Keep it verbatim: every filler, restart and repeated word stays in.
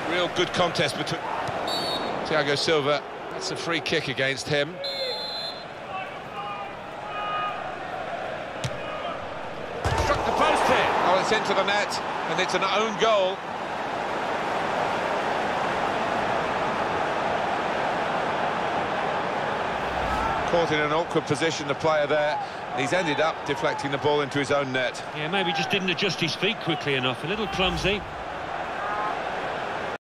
Real good contest between Thiago Silva. That's a free kick against him. Struck the post here. Oh, it's into the net, and it's an own goal. Caught in an awkward position, the player there. He's ended up deflecting the ball into his own net. Yeah, maybe just didn't adjust his feet quickly enough. A little clumsy.